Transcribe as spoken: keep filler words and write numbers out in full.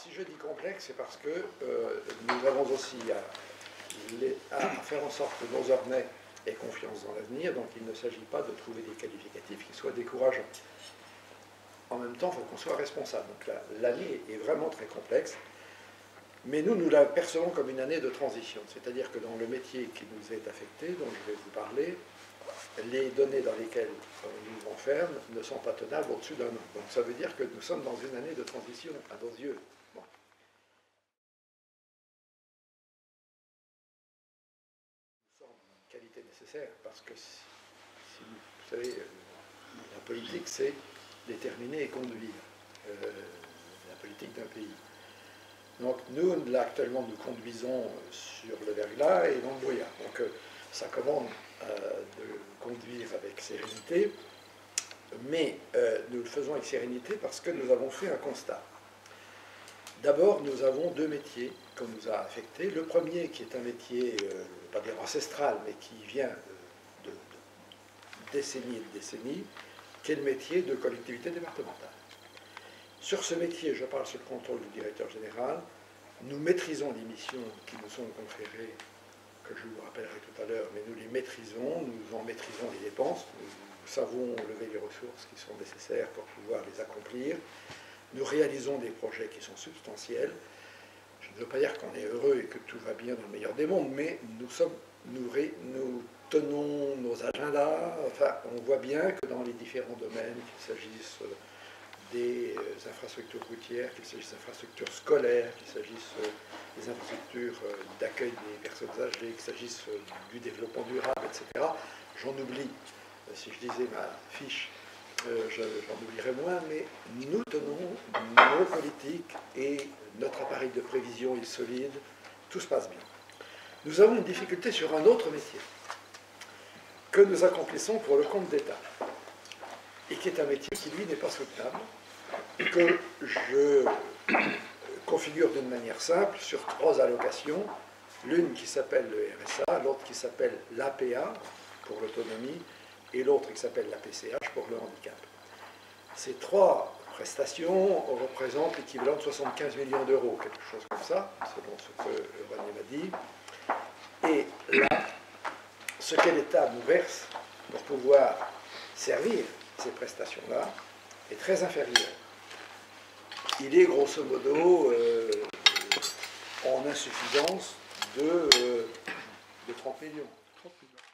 si je dis complexe, c'est parce que euh, nous avons aussi à, les, à faire en sorte que nos ornais aient confiance dans l'avenir, donc il ne s'agit pas de trouver des qualificatifs qui soient décourageants. En même temps, il faut qu'on soit responsable. Donc l'année est vraiment très complexe, mais nous, nous la percevons comme une année de transition. C'est-à-dire que dans le métier qui nous est affecté, dont je vais vous parler, les données dans lesquelles on nous enferme ne sont pas tenables au-dessus d'un an. Donc ça veut dire que nous sommes dans une année de transition à nos yeux. Bon. Ça semble une qualité nécessaire parce que, si, si vous, vous savez, la politique, c'est déterminer et conduire euh, la politique d'un pays. Donc nous, là, actuellement, nous conduisons sur le verglas et dans le brouillard. Donc euh, ça commande euh, de conduire avec sérénité, mais euh, nous le faisons avec sérénité parce que nous avons fait un constat. D'abord, nous avons deux métiers qu'on nous a affectés. Le premier, qui est un métier, euh, pas dire ancestral, mais qui vient de, de, de décennies et de décennies, qui est le métier de collectivité départementale. Sur ce métier, je parle sous le contrôle du directeur général, nous maîtrisons les missions qui nous sont conférées, que je vous rappellerai tout à l'heure, mais nous les maîtrisons, nous en maîtrisons les dépenses, nous savons lever les ressources qui sont nécessaires pour pouvoir les accomplir, nous réalisons des projets qui sont substantiels. Je ne veux pas dire qu'on est heureux et que tout va bien dans le meilleur des mondes, mais nous, sommes, nous, ré, nous tenons nos agendas, enfin, on voit bien que dans les différents domaines, qu'il s'agisse des infrastructures routières, qu'il s'agisse d'infrastructures scolaires, qu'il s'agisse des infrastructures d'accueil des personnes âgées, qu'il s'agisse du développement durable, et cetera. J'en oublie, si je disais ma fiche, euh, j'en oublierais moins, mais nous tenons nos politiques et notre appareil de prévision est solide, tout se passe bien. Nous avons une difficulté sur un autre métier que nous accomplissons pour le compte d'État, et qui est un métier qui, lui, n'est pas soutenable, que je configure d'une manière simple sur trois allocations, l'une qui s'appelle le R S A, l'autre qui s'appelle l'A P A pour l'autonomie, et l'autre qui s'appelle la P C H pour le handicap. Ces trois prestations représentent l'équivalent de soixante-quinze millions d'euros, quelque chose comme ça, selon ce que René m'a dit. Et là, ce que l'État nous verse pour pouvoir servir ces prestations-là est très inférieur. Il est grosso modo euh, en insuffisance de, euh, de trente millions. trente millions.